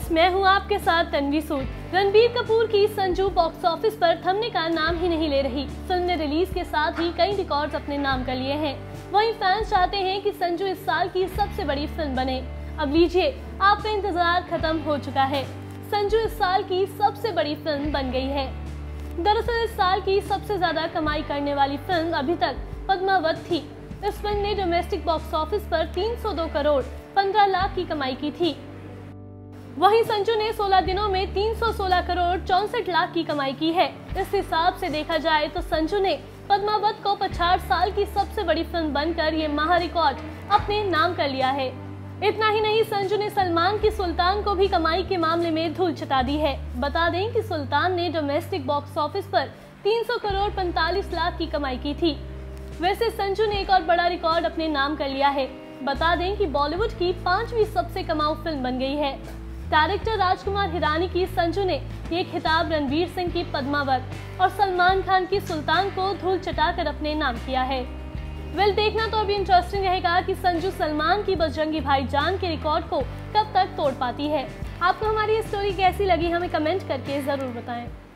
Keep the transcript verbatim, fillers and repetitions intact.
Friends, मैं हूं आपके साथ तन्वी सूद। रणबीर कपूर की संजू बॉक्स ऑफिस पर थमने का नाम ही नहीं ले रही। फिल्म ने रिलीज के साथ ही कई रिकॉर्ड्स अपने नाम कर लिए हैं। वहीं फैंस चाहते हैं कि संजू इस साल की सबसे बड़ी फिल्म बने। अब लीजिए, आपका इंतजार खत्म हो चुका है। संजू इस साल की सबसे बड़ी फिल्म बन गई है। दरअसल इस साल की सबसे ज्यादा कमाई करने वाली फिल्म अभी तक पद्मावत थी। इस फिल्म ने डोमेस्टिक बॉक्स ऑफिस पर तीन सौ दो करोड़ पंद्रह लाख की कमाई की थी। वहीं संजू ने सोलह दिनों में तीन सौ सोलह करोड़ चौसठ लाख की कमाई की है। इस हिसाब से देखा जाए तो संजू ने पद्मावत को पचास साल की सबसे बड़ी फिल्म बनकर ये महा रिकॉर्ड अपने नाम कर लिया है। इतना ही नहीं, संजू ने सलमान की सुल्तान को भी कमाई के मामले में धूल चटा दी है। बता दें कि सुल्तान ने डोमेस्टिक बॉक्स ऑफिस पर तीन सौ करोड़ पैंतालीस लाख की कमाई की थी। वैसे संजू ने एक और बड़ा रिकॉर्ड अपने नाम कर लिया है। बता दें कि बॉलीवुड की पांचवी सबसे कमाऊ फिल्म बन गई है। डायरेक्टर राजकुमार हिरानी की संजू ने ये खिताब रणवीर सिंह की पद्मावत और सलमान खान की सुल्तान को धूल चटाकर अपने नाम किया है। वेल, देखना तो अभी इंटरेस्टिंग रहेगा कि संजू सलमान की बजरंगी भाईजान के रिकॉर्ड को कब तक तोड़ पाती है। आपको हमारी स्टोरी कैसी लगी, हमें कमेंट करके जरूर बताएं।